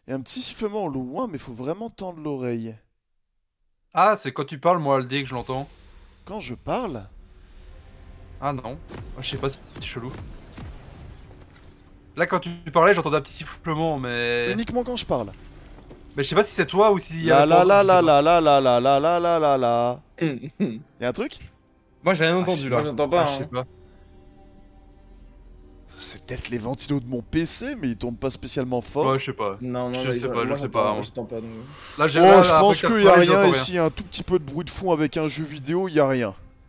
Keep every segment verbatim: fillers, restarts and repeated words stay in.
Et un petit sifflement au loin, mais faut vraiment tendre l'oreille. Ah, c'est quand tu parles, moi, le dé que je l'entends. Quand je parle? Ah non. Ah, je sais pas, c'est chelou. Là, quand tu parlais, j'entendais un petit sifflement, mais... Uniquement quand je parle. Mais je sais pas si c'est toi ou s'il y a La le la port, la je sais la pas. la la la la la la la la la. Y'a un truc? Moi j'ai rien Ah, entendu je- là. Moi j'entends Ah, pas. je sais Hein. pas. C'est peut-être les ventilos de mon P C, mais ils tournent pas spécialement fort. Ouais, je sais pas. Non, non, Je mais sais pas, je moi, sais j'entends- pas. moi, j'entends pas. Donc... Là, j'ai Oh, là, je après pense que t'as qu'il y a parlé, rien j'entends ici, un tout petit peu de bruit de fond avec un jeu vidéo, il y a rien.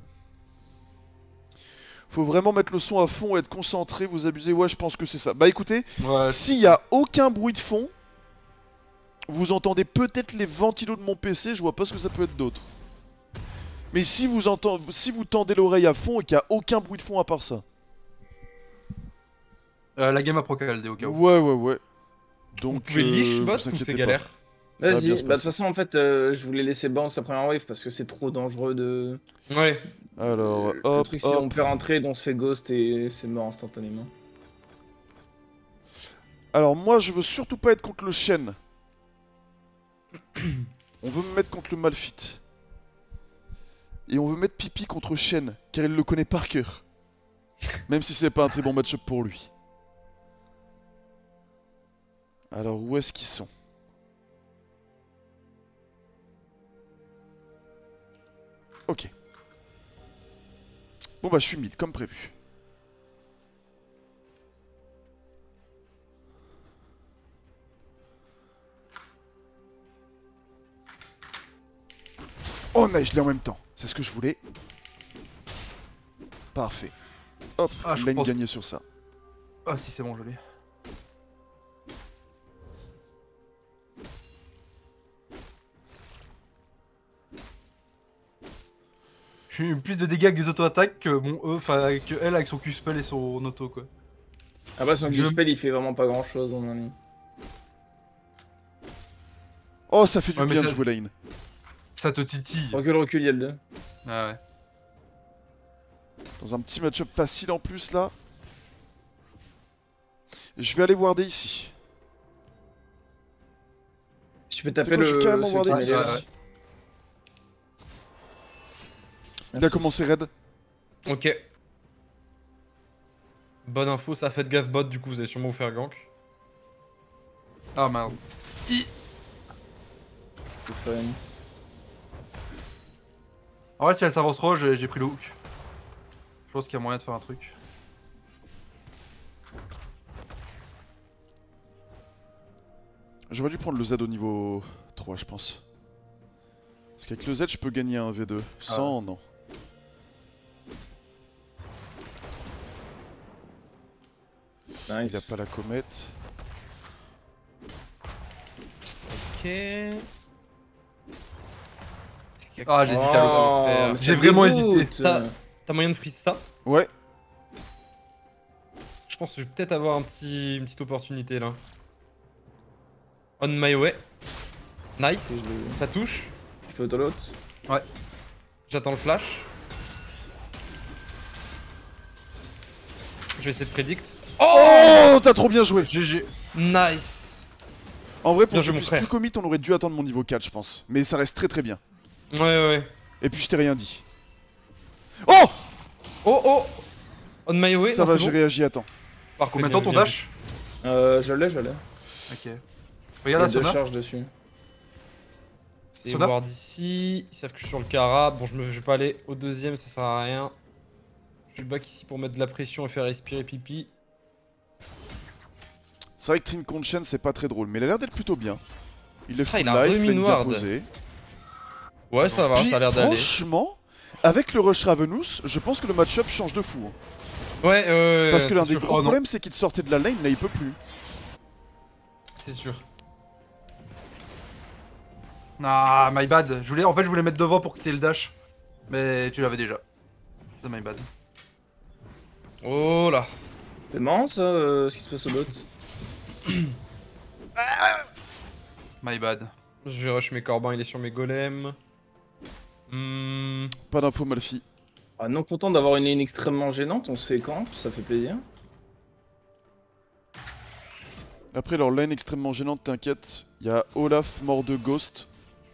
Faut vraiment mettre le son à fond et être concentré, vous abusez, ouais je pense que c'est ça. Bah écoutez, Ouais, s'il y a aucun bruit de fond, vous entendez peut-être les ventilos de mon P C, je vois pas ce que ça peut être d'autre. Mais si vous entendez, si vous tendez l'oreille à fond et qu'il y a aucun bruit de fond à part ça. euh, la game a procalé au cas où. Ouais ouais ouais. Donc Vous pouvez leash euh, bot vous ou inquiétez c'est pas. galère? Ça va Vas-y, bien bah se de toute passer. façon en fait euh, je voulais laisser bounce la première wave parce que c'est trop dangereux de... Ouais. Alors le hop truc c'est on hop. perd un trade, on se fait ghost et c'est mort instantanément. Alors moi je veux surtout pas être contre le Shen. On veut me mettre contre le Malphite. Et on veut mettre Pipi contre Shen, car il le connaît par cœur. Même si c'est pas un très bon match-up pour lui. Alors où est-ce qu'ils sont? Ok. Bon bah je suis mid, comme prévu. Oh nice, je l'ai en même temps. C'est ce que je voulais. Parfait. Hop, Ah, je lane pense- gagné sur ça. Ah si, c'est bon, je l'ai. J'ai eu plus de dégâts avec des auto-attaques que mon E, enfin que elle avec son Q-spell et son auto quoi. Ah bah son Je- Q-spell il fait vraiment pas grand chose en ami. Oh, ça fait du Ouais, mais bien de ça- jouer lane. Ça te titille. Recule, recule, y'a le deux. Ah ouais. Dans un petit match-up facile en plus là. Je vais aller warder ici. Si tu peux C'est taper quoi, je le... vais carrément celui warder qui est ici. là. Ouais, ouais. Il a Merci. commencé raid. Ok. Bonne info, ça fait de gaffe bot, du coup vous allez sûrement vous faire gank. Ah merde. C'est fun. En vrai, si elle s'avance trop, j'ai j'ai pris le hook. Je pense qu'il y a moyen de faire un truc. J'aurais dû prendre le Z au niveau trois, je pense. Parce qu'avec le Z, je peux gagner un V deux. Sans, non. Il a Nice. pas la comète. Ok. Ah, j'hésite à l'auto. Oh, faire. mais ça J'ai vraiment dégoûte. hésité. T'as t'as moyen de freeze ça? Ouais. Je pense que je vais peut-être avoir un petit, une petite opportunité là. On my way. Nice. Ça touche. Tu peux auto l'autre. J'attends le flash. Je vais essayer de predict. Oh, t'as trop bien joué. G G. Nice. En vrai, pour Bien que je joué, mon puisse frère. plus commit, on aurait dû attendre mon niveau quatre, je pense. Mais ça reste très très bien. Ouais, ouais, ouais. Et puis je t'ai rien dit. Oh, Oh, oh. On my way. ça non, va, c'est j'ai bon. réagi à temps. Parfait, Combien de bien temps ton vu, bien dash? Euh, je l'ai, je l'ai. Ok. Il y Regarde a la deux Sona. charges dessus. vu. C'est Soda ward ici. Ils savent que je suis sur le Cara. Bon, je, me, je vais pas aller au deuxième, ça sert à rien. Je vais back ici pour mettre de la pression et faire respirer Pipi. C'est vrai que Trin contre Shen, c'est pas très drôle, mais il a l'air d'être plutôt bien. Il est Ah, full il a life, remis lane bien Ward. posée. Ouais, ça va, Puis, ça a l'air d'aller. franchement, avec le Rush Ravenous, je pense que le match-up change de fou. hein. Ouais, euh, Parce que l'un c'est des sûr. gros Oh, non. problèmes, c'est qu'il te sortait de la lane, là il peut plus. C'est sûr. Ah, my bad. Je voulais, en fait, je voulais mettre devant pour quitter le dash. Mais tu l'avais déjà. C'est my bad. Oh là. C'est marrant ça, euh, ce qui se passe au bot. My bad. Je vais rush mes corbins, il est sur mes golems. Hmm. Pas d'info Malfi. Ah, non content d'avoir une ligne extrêmement gênante, on se fait camp, ça fait plaisir. Après leur lane extrêmement gênante, t'inquiète. Il y a Olaf mort de Ghost.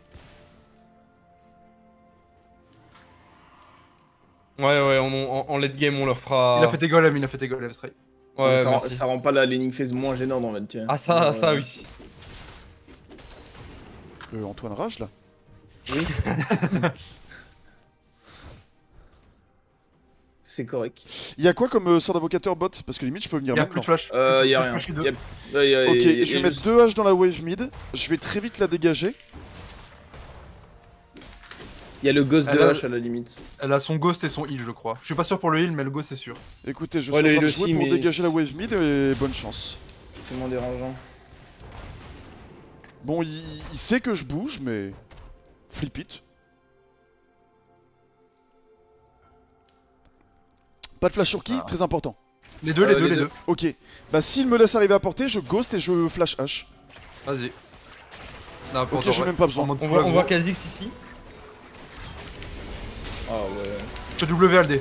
Ouais, ouais, on- en, en late game, on leur fera. Il a fait tes golems, il a fait tes golems, straight. Ouais, ça, rend, merci. ça rend pas la laning phase moins gênante en fait, tiens. Ah, ça, Genre, ça, euh, oui. Euh, Antoine rage là. Oui. C'est correct. Il y a quoi comme euh, sort d'invocateur bot? Parce que limite je peux venir Il y a maintenant. plus de flash. Euh, Plus de- y'a plus de rien. flash que Y a- deux. ouais, y a- Ok, y a- y a je vais mettre juste- deux haches dans la wave mid. Je vais très vite la dégager. Y a le ghost de Elle a- H à la limite. Elle a son ghost et son heal, je crois. Je suis pas sûr pour le heal, mais le ghost c'est sûr. Écoutez, je Ouais, suis en le train de heal jouer aussi, pour mais- dégager la wave mid et bonne chance. C'est moins dérangeant. Bon, il, il sait que je bouge, mais... Flip it. Pas de flash sur qui? Ah. Très important. Les deux, les Euh, deux, les les deux. deux. Ok. Bah s'il me laisse arriver à portée, je ghost et je flash H. Vas-y. Non, pas Ok, encore, j'ai ouais. même pas besoin. En mode On full voit, on aggro. voit Kha'Zix ici. Ah ouais. Je te W L D.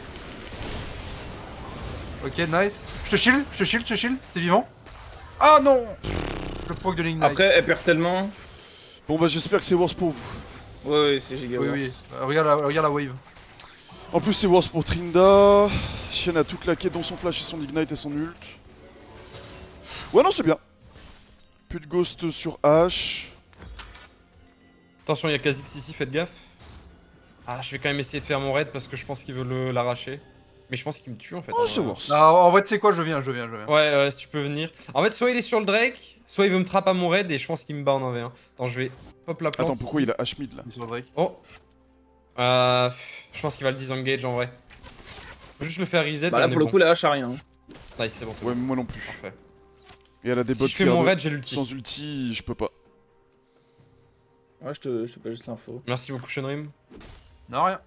Ok, nice. Je te shield, je te shield, je te shield. T'es vivant? Ah non! Le proc de l'ignite. Après, elle perd tellement. Bon bah j'espère que c'est worse pour vous. Ouais, ouais, c'est giga Oui, worse. oui. Euh, regarde, la, regarde la wave. En plus c'est worse pour Trinda. Shen a tout claqué dont son flash et son ignite et son ult. Ouais non c'est bien. Plus de ghost sur H. Attention, il y a Kha'Zix ici, faites gaffe. Ah, je vais quand même essayer de faire mon raid parce que je pense qu'il veut le- l'arracher. Mais je pense qu'il me tue en fait. Oh en c'est vrai. worse. Ah, en vrai, tu sais quoi? Je viens, je viens, je viens. Ouais, ouais, si tu peux venir. En fait, soit il est sur le Drake, soit il veut me trapper à mon raid et je pense qu'il me bat en un v un. Attends, je vais pop la plante. Attends pourquoi il a H mid là? Il est sur le Drake. Oh. Euh, je pense qu'il va le disengage en vrai. Faut juste le faire reset. Bah et là, on pour est le bon. coup, la hache a rien. Nice, c'est bon, c'est Ouais bon. mais moi non plus. Parfait. Et elle a des Si bots je fais tier mon deux. raid, j'ai l'ulti. Sans ulti, je peux pas. Ouais, je te, je te pas juste l'info. Merci beaucoup, Shenrim. Non, rien.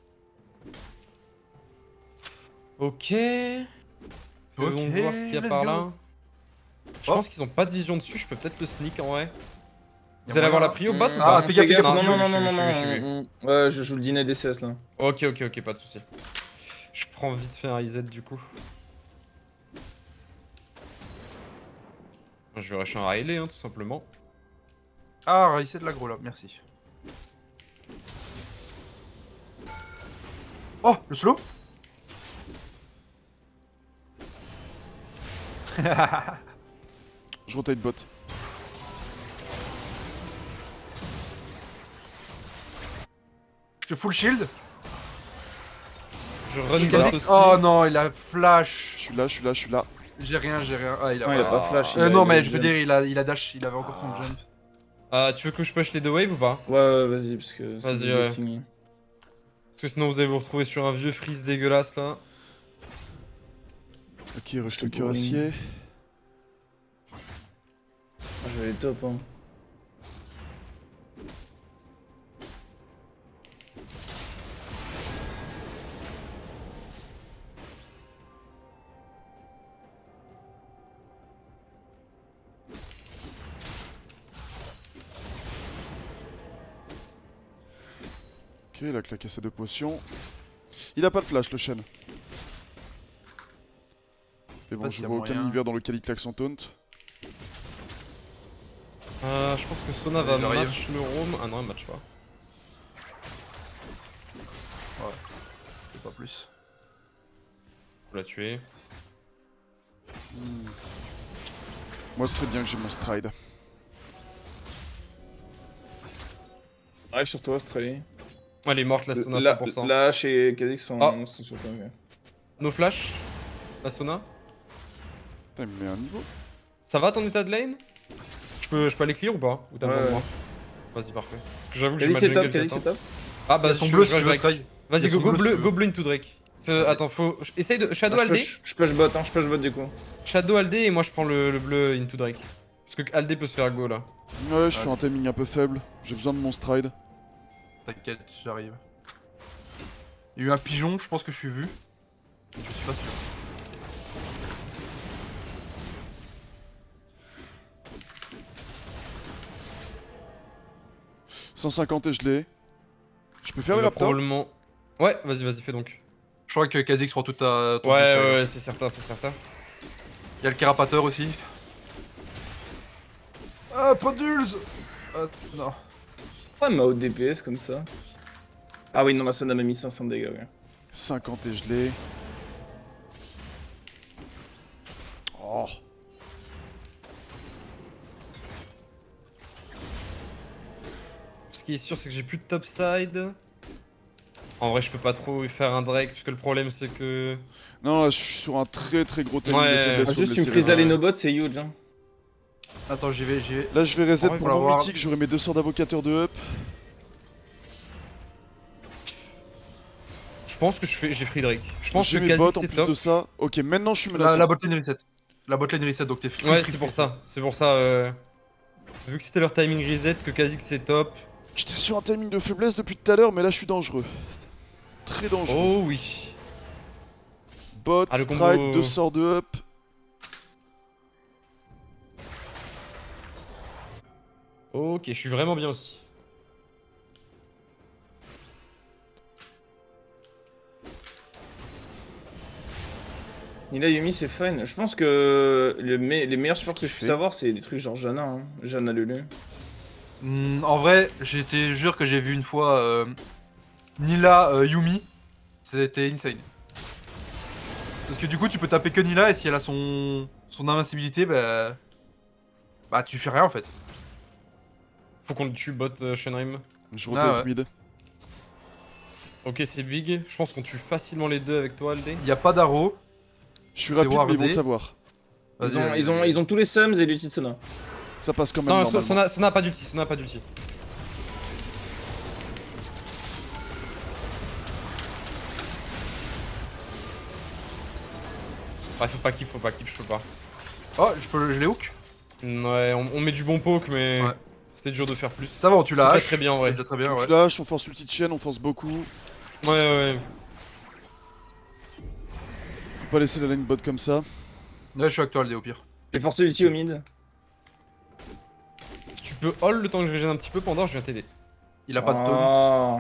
Ok. Je vais Ok, donc voir ce qu'il y a let's par go. là. Je Oh. pense qu'ils ont pas de vision dessus, je peux peut-être le sneak en vrai. Vous Y'a allez avoir la moyen. prio bot ou Mmh, pas Ah, fais gaffe, fais gaffe. Non, Non, non, non, je- non, je- non, je- non, je- je- non, non. Ouais, je joue le dîner D C S là. Ok, ok, ok, pas de soucis. Je prends vite fait un reset du coup. Je vais rusher un Riley, hein, tout simplement. Ah, reset de l'aggro là, merci. Oh, le slow? Je rotate bot. Je te full shield. Je run suis bot là. aussi. Oh non, il a flash. Je suis là, je suis là, je suis là. J'ai rien, j'ai rien. Ah, il a Non, il a pas. pas flash. il Euh, a- non, il a mais je veux jump. dire, il a, il a dash, il avait encore son jump. Euh, tu veux que je push les deux waves ou pas? Ouais, ouais, vas-y, parce que c'est Vas-y, du ouais. ghosting. Parce que sinon vous allez vous retrouver sur un vieux freeze dégueulasse là. Ok, rush C'est le cœur boring. acier. Ah, je vais aller top, hein. Ok, il a claqué ses deux potions. Il a pas de flash le Shen. Mais bon, Pas je s'il y a vois aucun moyen. univers dans lequel il claque son taunt. Euh, je pense que Sona va Il arrive. match le roam. Ah non, il match pas. C'est pas plus. Faut la tuer. Hmm. Moi, ce serait bien que j'ai mon stride. Arrive sur toi, Strelly. Elle est morte la Sona La, cent pour cent. la hache et Kha'Zix sont, Oh. sont sur toi. ok. No flash. La Sona. Putain, il me met un niveau. Ça va ton état de lane? Je peux, je peux aller clear ou pas? Ou t'as Ouais, besoin de ouais. moi? Vas-y, parfait. Parce que j'avoue que j'ai Kha'Zix ma c'est top, jungle Kha'Zix qui c'est attend. top. Ah bah Il y a son je- bleu je si tu veux rush Drake. strike. Il y Vas-y, a go, son go bleu, bleu, si tu go veux. blue into Drake. Fais- Attends, faut. Essaye de. Shadow Ah, je, Aldé. push, je push bot, hein, je push bot du coup. Shadow Aldé et moi je prends le, le bleu into Drake. Parce que Aldé peut se faire go là. Ouais, je suis un timing un peu faible. J'ai besoin de mon stride. T'inquiète, j'arrive. Il y a eu un pigeon, je pense que je suis vu. Je suis pas sûr. cent cinquante et je l'ai. Je peux faire Il le va raptor? probablement. Ouais, vas-y, vas-y, fais donc. Je crois que Kha'Zix prend toute ta. ton Ouais, buff, ouais, euh. ouais, c'est certain, c'est certain. Il y a le carapateur aussi. Ah, pas d'ulse. Ah, non. Pourquoi elle m'a au D P S comme ça? Ah oui, non, la Sona m'a mis cinq cents de dégâts, ouais. cinquante et je l'ai. Oh. Ce qui est sûr, c'est que j'ai plus de topside. En vrai, je peux pas trop faire un Drake, puisque le problème, c'est que... Non, là, je suis sur un très très gros timing Ouais. de faiblesse. Ah, faut me juste, tu me laisser frises reset. les no-bots, c'est huge, hein. Attends, j'y vais, j'y vais. Là, je vais reset En vrai, pour faut mon l'avoir. mythique, j'aurai mes deux sorts d'avocateur de up. Je pense que je fais, j'ai free Drake. Je pense J'ai que mes bots quasi en c'est plus top. de ça. Ok, maintenant je suis La, menaçant. la botlane reset. La botlane reset, donc t'es free. Ouais, free, c'est pour free. ça. C'est pour ça. Euh... Vu que c'était leur timing reset, que quasi que c'est top. J'étais sur un timing de faiblesse depuis tout à l'heure, mais là je suis dangereux. Très dangereux. Oh oui. Bot, Ah, le strike, combo- deux sorts de up. Ok, je suis vraiment bien aussi. Nila Yumi, c'est fun. Je pense que le me- les meilleurs supports qu'il que je fait puisse avoir, c'est des trucs genre Janna, hein. Janna Lulu. Hmm, en vrai, j'ai été jure que j'ai vu une fois euh, Nila euh, Yumi. C'était insane. Parce que du coup, tu peux taper que Nila et si elle a son, son invincibilité, bah. Bah, tu fais rien en fait. Faut qu'on le tue bot euh, Shenrim. Je Ah, rotate ouais. mid. Ok, c'est big. Je pense qu'on tue facilement les deux avec toi, Aldé. Il y a pas d'arrow. Je suis C'est rapide, mais ils vont wardé. savoir. Ils Vas-y, ont, vas-y, ils, ont, vas-y. ils ont tous les sums et l'ulti de Sona. Ça passe quand même Non, normalement. Sona, Sona a pas d'ulti, Sona a pas d'ulti. Ah, faut pas keep, faut pas keep, je peux pas. Oh, je peux je les hook. Ouais, on, on met du bon poke, mais Ouais. c'était dur de faire plus. Ça va, tu C'est la déjà haches. très bien en C'est vrai. déjà très bien, Donc ouais. tu lâches, on force ulti de chaîne, on force beaucoup. Ouais, ouais, ouais. Faut pas laisser la lane bot comme ça. Là, je suis actual des au pire. J'ai forcé l'ulti au mid. Si tu peux hold le temps que je régène un petit peu pendant, je viens t'aider. Il a pas de taunt. Oh.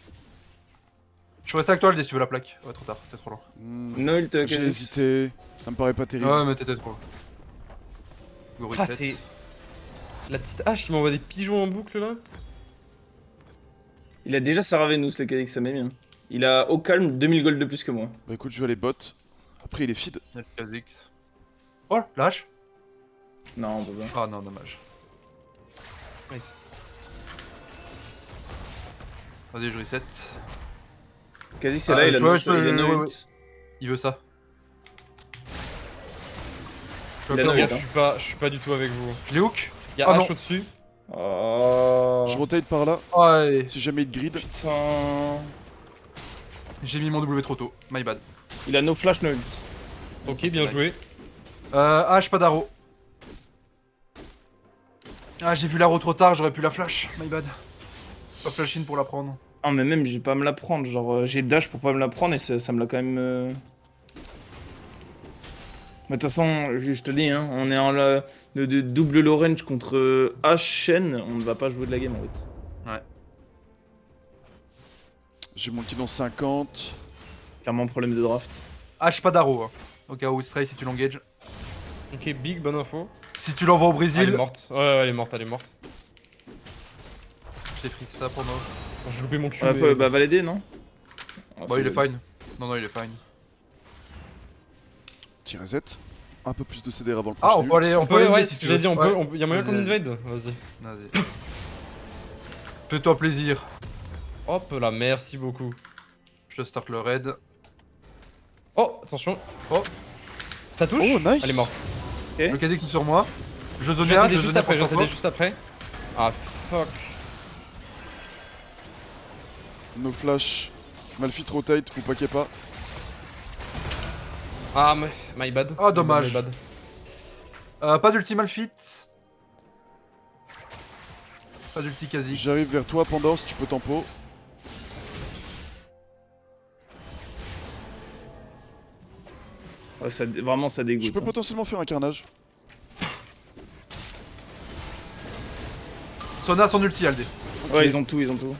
Je suis resté actual des si tu veux la plaque. Ouais, trop tard, t'es trop loin. Hmm, No ult, J'ai Kha'Zix. hésité. Ça me paraît pas terrible. Ouais, mais t'étais trop loin. Go Ah, reset. c'est. La petite hache qui m'envoie des pigeons en boucle là. Il a déjà Saravenus, le Kha'Zix, ça m'est bien. Il a au calme deux mille gold de plus que moi. Bah écoute, je vais aller bot. Après, il est feed. Il y a le Kha'Zix. Oh, la hache. Non, on peut pas. Ah non, dommage. Nice. Vas-y, je reset. Kha'Zix, c'est Ah, là, il a je no, vois, je- il a no ouais, ouais. ult. Il veut ça. Je Il a peux no pas ult, Je hein. suis pas, je suis pas du tout avec vous. Je les hook. Y'a Ah, hache non. au-dessus. Oh. Je rotate par là. Ouais. Si jamais il grid. Putain. J'ai mis mon W trop tôt. My bad. Il a no flash, no ult. Ok, C'est bien vrai. joué. Euh, hache, pas d'arrow. Ah, j'ai vu l'arrow trop tard, j'aurais pu la flash. My bad. Pas flash in pour la prendre. Ah, mais même, j'ai pas à me la prendre. Genre, euh, j'ai dash pour pas me la prendre et ça, ça me l'a quand même. euh, Mais de toute façon, je je te dis, hein, on est en la... de, de double low range contre euh, H Shen, on ne va pas jouer de la game en fait. J'ai mon kill dans cinquante. Clairement, problème de draft. Hache, pas d'arrow. Hein. Au cas où Stray si tu l'engages. Ok, big, bonne info. Si tu l'envoies au Ah, elle Brésil, est morte. Ouais, ouais, elle est morte, elle est morte. je t'ai pris ça pour moi. Bon, j'ai loupé mon cul. Ouais, mais- faut bah, valider, non Ah, Bah, c'est il est bon. fine. Non, non, il est fine. Petit reset. Un peu plus de C D R avant le Ah, prochain on ult. peut aller. On On peut peut, aller ouais, si c'est ce tu que j'ai veux. dit, on Ouais. peut. On... Y'a moyen qu'on Vas-y. invade. Vas-y. Vas-y. Fais-toi plaisir. Hop là, merci beaucoup. Je te start le raid. Oh, attention. Oh. Ça touche. Oh, nice. Elle est morte. Ok. Le Kha'Zix est sur moi. Je Je zone viens A, t'aider je juste zone après, je viens t'aider A. juste après. Ah, fuck. No flash. Malfit rotate pour pas qu'il y ait pas. Ah, mais my bad. Ah, dommage. My bad. Euh, pas d'ultimal fit. Pas d'ulti quasi. J'arrive vers toi, Pandore, si tu peux tempo. Ouais, ça, vraiment, ça Je dégoûte. peux hein. potentiellement faire un carnage. Sona son ulti, Aldé. Ouais, ils ont tout, ils ont tout.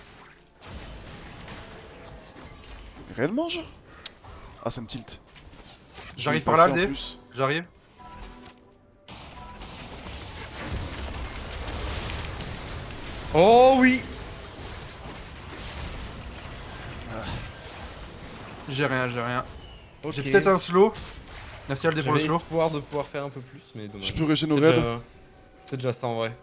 Réellement, genre Ah, ça me tilt. J'arrive Je vais par là, passer en Aldé. plus. J'arrive. Oh oui. J'ai rien, j'ai rien. Ok. J'ai peut-être un slow. Merci Aldé pour le J'avais slow. espoir de pouvoir faire un peu plus, mais dommage. Je peux régéner C'est au raid. déjà... C'est déjà ça en vrai.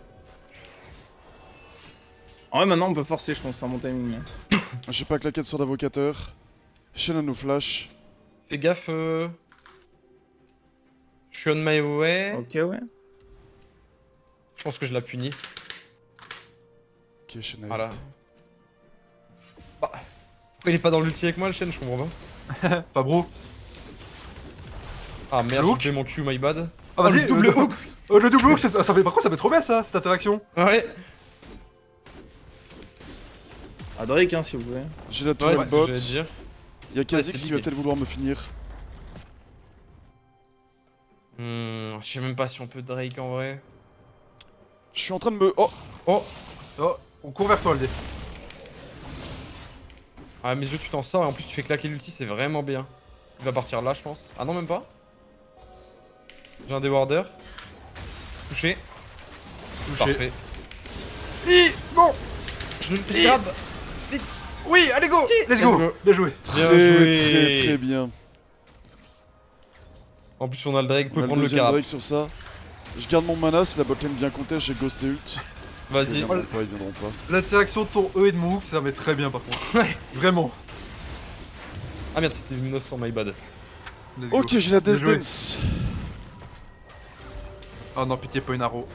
En vrai, maintenant on peut forcer, je pense, sans mon timing. hein. J'ai pas claqué de sort d'avocateur. Shannon nous flash. Fais gaffe. Euh... Je suis on my way. Ok, ouais. Je pense que je la punis. Ok, Shannon. Voilà. Bah. Pourquoi il est pas dans l'ulti avec moi le chêne, je comprends pas. Fabro. Ah merde, Le hook j'ai fait mon Q, my bad. Ah Oh, vas-y, le double euh, hook. euh, le double hook, ça, ça fait, par contre ça fait trop bien ça, cette interaction. Ouais. Ah, Drake, hein, si vous voulez. J'ai la Ouais, tourelle c'est ce que bot. j'allais dire. Y'a Kha'Zix c'est qui va l'idée. peut-être vouloir me finir. Hmm, je sais même pas si on peut Drake en vrai. Je suis en train de me. Oh! Oh. Oh, on court vers toi Aldé. Ah mes yeux tu t'en sors et en plus tu fais claquer l'ulti, c'est vraiment bien. Il va partir là je pense. Ah non même pas. J'ai un déwarder. Touché. Touché. Parfait. Oui, bon. Je le Et- grab. Oui, allez go. Let's Let's go. go. Bien joué. Très Bien joué. très très bien. En plus on a le Drake, vous On pouvez a le prendre le deuxième carap. break sur ça. Je garde mon mana, si la botlane bien conteste, j'ai ghost et ult. Ils Vas-y. viendront pas, ils viendront pas. L'interaction de ton E et de mon hook, ça met très bien par contre. Ouais. Vraiment. Ah merde c'était neuf cents my bad. Let's go. Ok, j'ai la Bien Death joué. Dance. Oh non, pitié, pas une arrow.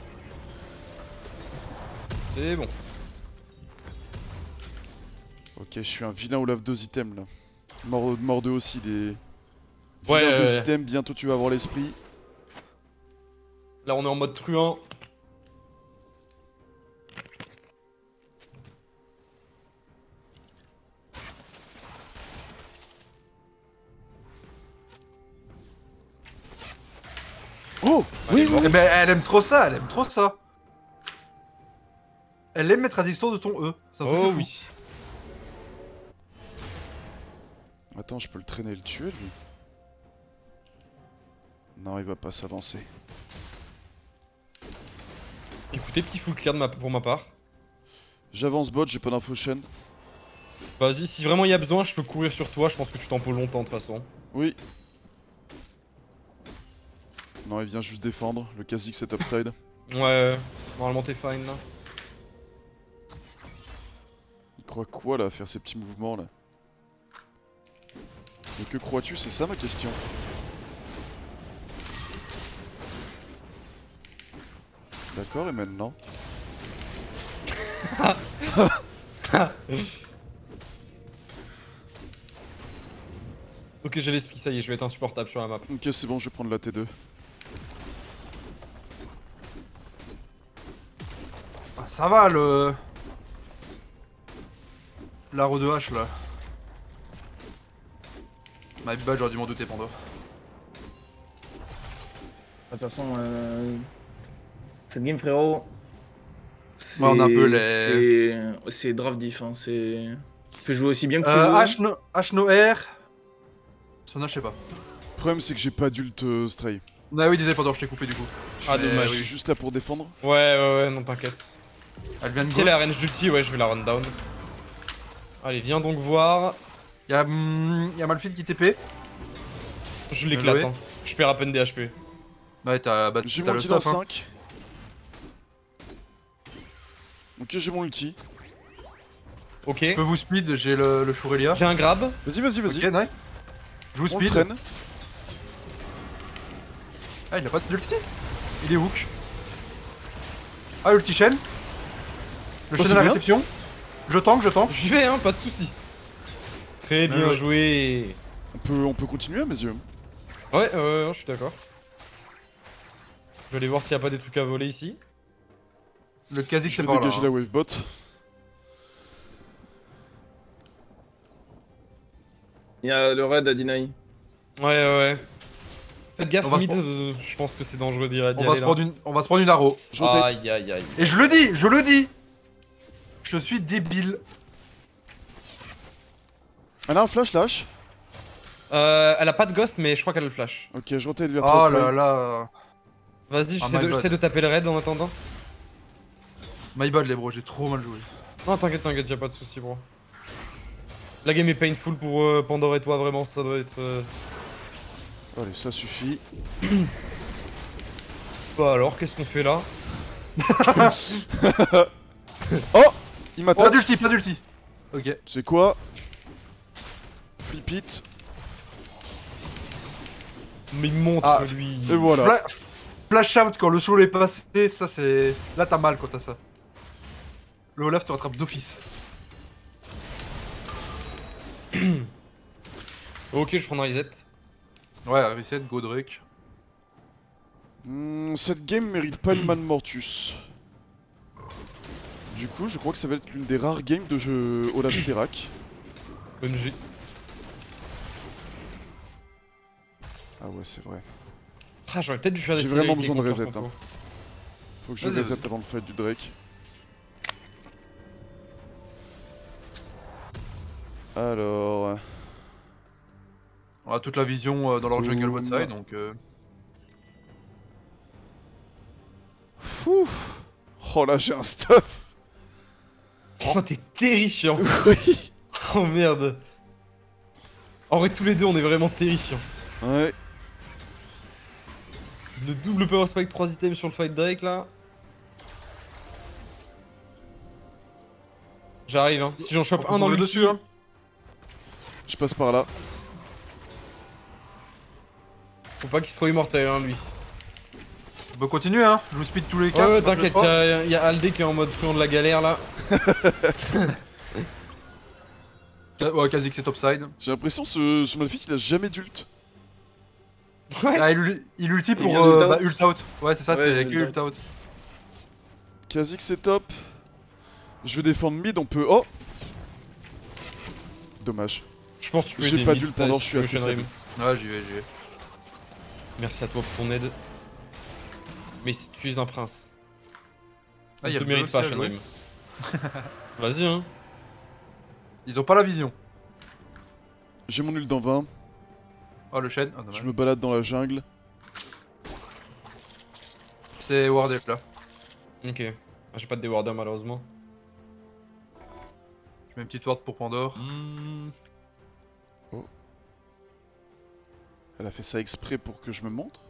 C'est bon. Ok, je suis un vilain Olaf deux items là. Mort, mort de aussi des. Ouais, Vilain ouais, deux ouais. items, bientôt tu vas avoir l'esprit. Là on est en mode truand. Oh! Oui, oui, Eh oui! ben, elle aime trop ça, elle aime trop ça. Elle aime mettre à distance de ton E. C'est un truc de Oh fou. oui. Attends, je peux le traîner et le tuer lui. Non, il va pas s'avancer. Écoutez, petit full clear de ma... pour ma part. J'avance bot, j'ai pas d'info chaîne. Vas-y, si vraiment il y a besoin, je peux courir sur toi. Je pense que tu t'en peux longtemps de toute façon. Oui. Non, il vient juste défendre. Le Kha'Zix est topside. Ouais, normalement t'es fine là. Il croit quoi là, à faire ces petits mouvements là? Mais que crois-tu? C'est ça ma question. D'accord, et maintenant? Ok, j'ai l'esprit, ça y est, je vais être insupportable sur la map. Ok, c'est bon, je vais prendre la T deux. Ah, ça va le. L'arrow de hache là. My bad, j'aurais dû m'en douter, Pando. De toute façon, euh... cette game, frérot. C'est Ouais, on a un peu les- c'est- c'est draft diff. Hein. C'est. Tu peux jouer aussi bien que tu Euh, veux. H no, H no R. Son H, je sais pas. Le problème, c'est que j'ai pas d'ult euh, stray. Ah oui, disais Pando, je t'ai coupé du coup. Je Ah, suis- dommage. Je suis juste là pour défendre. Ouais, ouais, ouais, non t'inquiète. Elle vient de Si go. elle a range d'ulti, ouais, je vais la run down. Allez, viens donc voir. Y'a hum, y a Malphite qui T P. Je Bien l'éclate, joué. hein. Je perds à peine des H P. Ouais, t'as bah, J'ai t'as mon le ulti dans stuff. Hein. cinq. Ok, j'ai mon ulti. Ok. Je peux vous speed, j'ai le, le Shurelia. J'ai un grab. Vas-y, vas-y, vas-y. Ok, nice. Je vous On le speed. traîne. Ah, il a pas d'ulti. Il est hook. Ah, ulti chaîne. Le Oh, chaîne c'est à la bien. réception. Je tank, je tank. J'y vais, hein, pas de soucis. Très Bien bien joué. joué. On peut, on peut continuer à mes yeux. Ouais, ouais, ouais, je suis d'accord. Je vais aller voir s'il n'y a pas des trucs à voler ici. Le Kha'Zix Je c'est vais par là. dégager hein. la wave bot. Il y a le raid à Deny. Ouais, ouais, ouais. Faites gaffe, On va se mid, prendre- euh, je pense que c'est dangereux d'y d'y On va, aller se là. prendre une, on va se prendre une arrow. Je rotate. Aïe, aïe, aïe. Et je le dis, je le dis. Je suis débile. Elle a un flash lâche. Euh, elle a pas de ghost, mais je crois qu'elle a le flash. Ok, je rotate vers toi. Oh Stray. là là. Vas-y, Ah, j'essaie my de, bad. j'essaie de taper le raid en attendant. My bad les bros, j'ai trop mal joué. Non, t'inquiète, t'inquiète, y'a pas de soucis, bro. La game est painful pour euh, Pandore et toi, vraiment, ça doit être. Euh... Allez, ça suffit. Bah alors, qu'est-ce qu'on fait là? Oh, il Pas m'attaque. d'ulti, pas d'ulti. Ok. C'est quoi? Flip it. Mais il montre Ah, lui. Et voilà. Fla- Flash out quand le soul est passé, ça c'est. Là t'as mal quand t'as ça. Le Olaf te rattrape d'office. Ok, je prends un reset. Ouais, reset, Godric. Hmm, cette game mérite pas une Man Mortus. Du coup, je crois que ça va être l'une des rares games de jeu Olaf Sterak. M G. Ah ouais, c'est vrai. Ah, j'aurais peut-être dû faire des J'ai séries vraiment avec les besoin de compteurs reset, compo. Faut que je Vas-y, reset vas-y. avant le fight du Drake. Alors... On a toute la vision euh, dans leur jungle Boum. bot side donc. Euh... Fouf. Oh là, j'ai un stuff. Oh, t'es terrifiant. Oui. Oh merde. En vrai, tous les deux, on est vraiment terrifiants. Ouais. Le double power spike trois items sur le fight Drake là. J'arrive, hein. Si j'en chope on un dans peut le dessus, hein. Je passe par là. Faut pas qu'il soit immortel, hein, lui. On peut continuer hein, je vous speed tous les Ouais, quatre. ouais, t'inquiète, y'a y a Aldé qui est en mode truand de la galère là. Ouais, Kha'Zix c'est topside. J'ai l'impression ce, ce Malphite il a jamais d'ult. Ouais. Ah, il, il ulti pour vient euh, d'ult bah, out. ult out. Ouais, c'est ça, Ouais, c'est il que vient ult d'ult. out. Kha'Zix c'est top. Je vais défendre mid, on peut... Oh. Dommage. Je pense que tu peux J'ai aider pas mid, dû le t'as- pendant, si je tu veux, suis assez Shenrim. Ouais, j'y vais, j'y vais. Merci à toi pour ton aide. Mais si tu es un prince. Ah, Tu y a te le mérites deux pas, aussi à jouer. Shenrim. Vas-y, hein. Ils ont pas la vision. J'ai mon ult dans vingt. Oh, le Shen. Ah, dommage. Je me balade dans la jungle. C'est warded là. Ok. Ah, j'ai pas de déwarder malheureusement. Je mets une petite ward pour Pandore. Hmm. Elle a fait ça exprès pour que je me montre.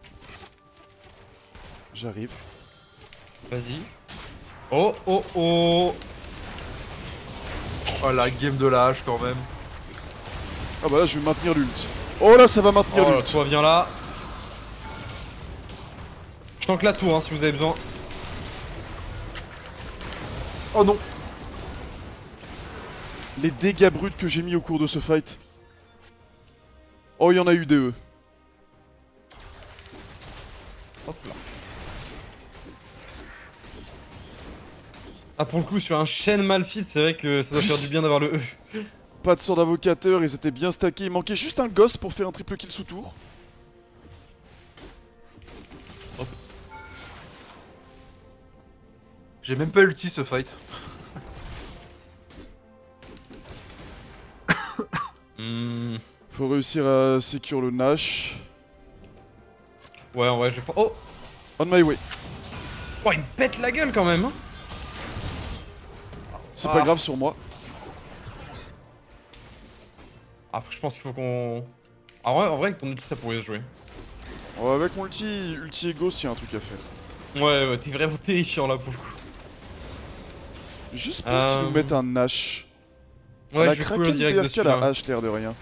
J'arrive. Vas-y. Oh, oh, oh. Oh, la game de la hache quand même. Ah bah là je vais maintenir l'ult. Oh là ça va maintenir Oh, là, l'ult. toi, viens là. Je tank la tour, hein, si vous avez besoin. Oh non. Les dégâts bruts que j'ai mis au cours de ce fight. Oh il y en a eu des E. Hop là. Ah, pour le coup, sur un Shen Malphite, c'est vrai que ça doit faire du bien d'avoir le E. Pas de sort d'invocateur, ils étaient bien stackés. Il manquait juste un ghost pour faire un triple kill sous tour. J'ai même pas ulti ce fight. Hmm. Faut réussir à secure le Nash. Ouais, en vrai, je vais pas. Oh! On my way. Oh, il me pète la gueule quand même! hein. C'est Ah. pas grave sur moi. Ah, faut- je pense qu'il faut qu'on. Ah, en vrai, en vrai, avec ton ulti, ça pourrait se jouer. Oh, avec mon ulti, ulti et ghost, il y a un truc à faire. Ouais, ouais, t'es vraiment terrifiant là pour le coup. Juste pour Euh. qu'ils nous mettent un Nash. Ouais, Elle a je vais craqué couler le direct B R K, dessus. la là. hache, l'air de rien.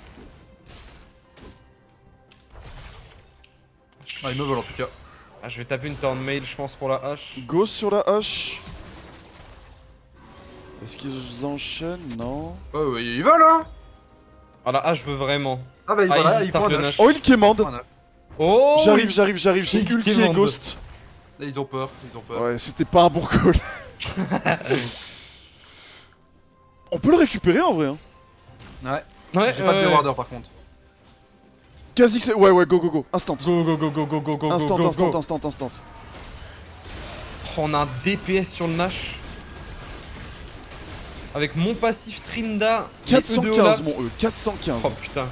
Ah, ils me volent en tout cas. Ah, je vais taper une turn mail, je pense, pour la hache. Ghost sur la hache. Est-ce qu'ils enchaînent? Non. Oh, ouais, ils volent hein. Ah, la hache veut vraiment. Ah, bah ils Ah, volent là, ils ils startent font un le Nash. Oh, il quémande. Un Nash. Oh! J'arrive, j'arrive, j'arrive, j'ai Il ulti et quémande. ghost. Là, ils ont peur, ils ont peur. Ouais, c'était pas un bon call. On peut le récupérer en vrai. Hein. Ouais. Ouais, J'ai pas de ouais. déwarder par contre. Kha'Zix, c'est... Ouais, ouais, go, go, go. Instant. Go, go, go, go, go, go, go, Instant, go, go, instant, go. instant, instant. Oh, on a un D P S sur le Nash. Avec mon passif Trinda. les E de quatre cent quinze Olaf. mon E, quatre cent quinze. Oh putain.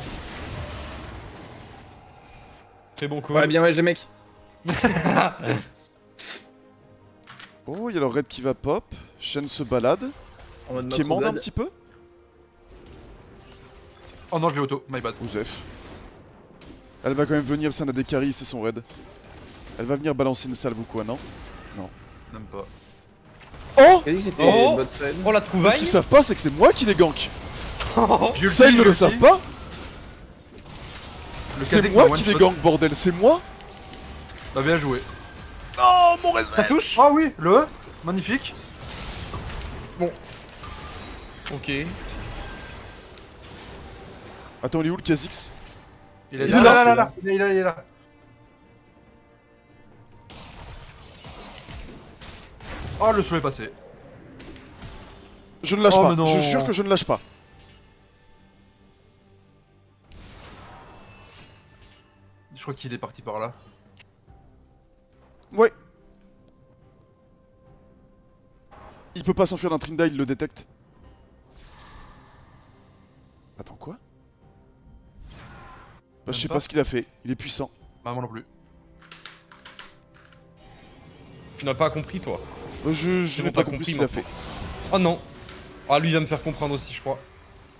Très bon coup. Ouais, bien ouais, les mecs. Oh, il y a leur raid qui va pop. Shen se balade. En mode Qui émande un macro-bad. petit peu. Oh non, je l'ai auto, my bad. Osef. Elle va quand même venir, ça n'a des carries, c'est son raid. Elle va venir balancer une salve ou quoi, non? Même pas. Oh! Quasi c'était Oh. bot side. Oh la Ce trouvaille. qu'ils savent pas, c'est que c'est moi qui les gank. J'ai ulti, Ça, ils ne j'ai le ulti. savent pas. Le C'est Kha'Zix moi m'a qui les one-shot. gank, bordel, c'est moi. Bah bien joué. Oh, mon raisin. Ça touche. Ah oui, le E, magnifique. Ok. Attends, il est où le Kha'Zix? Il est Il là, est là, là. là, là, il est là, il est là. Oh, le slow est passé. Je ne lâche Oh, pas, mais non. je jure que je ne lâche pas. Je crois qu'il est parti par là. Ouais. Il peut pas s'enfuir d'un Trinda, il le détecte. Attends, quoi? Bah, je sais pas. pas ce qu'il a fait, il est puissant. Bah moi non plus. Tu n'as pas compris toi. Euh, Je, je Je n'ai n'ai pas pas compris ce compris qu'il a fait. Oh non. Ah lui il va me faire comprendre aussi je crois.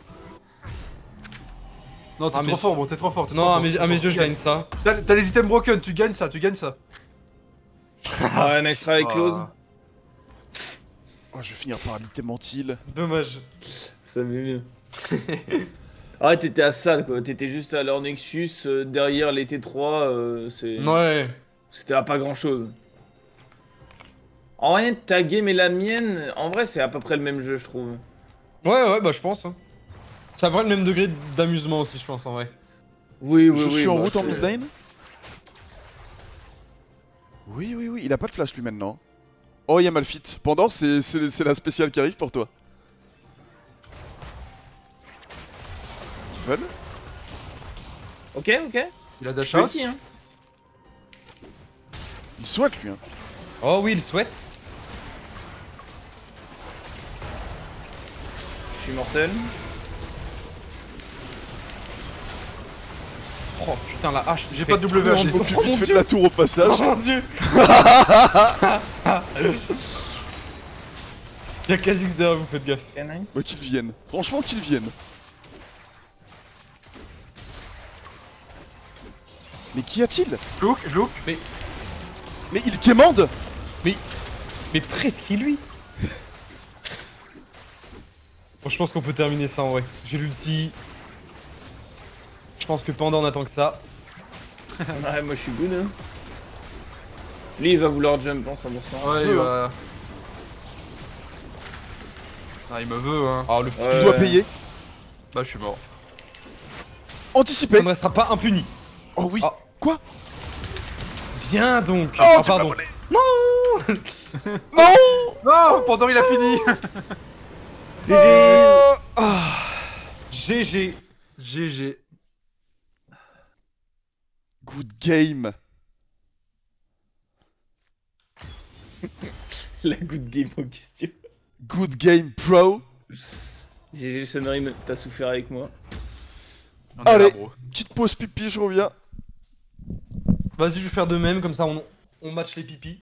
Non, t'es Ah, mais trop je- fort, bon, t'es trop fort. t'es trop Non à fort, mes, t'es à trop mes fort. yeux je gagne ça. T'as t'as les items broken, tu gagnes ça, tu gagnes ça. Ah, nice try, close. Ah. Oh, je vais finir par l'item anti-heal. Dommage. Ça m'est bien. Ah, t'étais à ça quoi, t'étais juste à leur Nexus, euh, derrière les T trois, euh, c'est... Ouais. C'était à pas grand chose. En rien, ta game et la mienne, en vrai, c'est à peu près le même jeu, je trouve. Ouais ouais bah je pense. Hein. Ça a pas le même degré d'amusement aussi je pense en vrai. Oui, oui, je oui. suis en bah, route en c'est- mid lane. Oui, oui, oui, il a pas de flash lui maintenant. Oh, il y a Malphite. Pendant, c'est c'est- c'est la spéciale qui arrive pour toi. Fun. Ok, ok. Il a dash Je suis out. ulti, hein. Il souhaite lui, hein. Oh oui il souhaite. Je suis mortel. Oh putain la hache. J'ai pas de W H D. Au plus vite fait de la tour au passage. Oh mon dieu. Y'a Kha'Zix derrière vous faites gaffe. Ok, nice. Ouais, qu'ils viennent. Franchement, qu'ils viennent. Mais qu'y a-t-il? Je look, je look. Mais il quémande. Mais presque lui. Bon je pense qu'on peut terminer ça en vrai. J'ai l'ulti. Je pense que pendant on attend que ça. Ouais, moi je suis good, hein. Lui, il va vouloir jump, hein, cent pour cent. Ouais, il va... Ah, il me veut, hein. Ah le fou. Il doit payer. Bah, je suis mort. Anticiper. Ça ne restera pas impuni. Oh oui. Ah. Quoi? Viens donc. Oh, Ah tu m'as pardon. volé. Non. Non. Non, pendant il a fini. Euh, ah. G G. G G. Good game. La good game en question. Good game, pro. G G Shunrim, t'as souffert avec moi. On est Allez. là, bro. Petite pause pipi, je reviens. Vas-y je vais faire de même comme ça on, on match les pipis.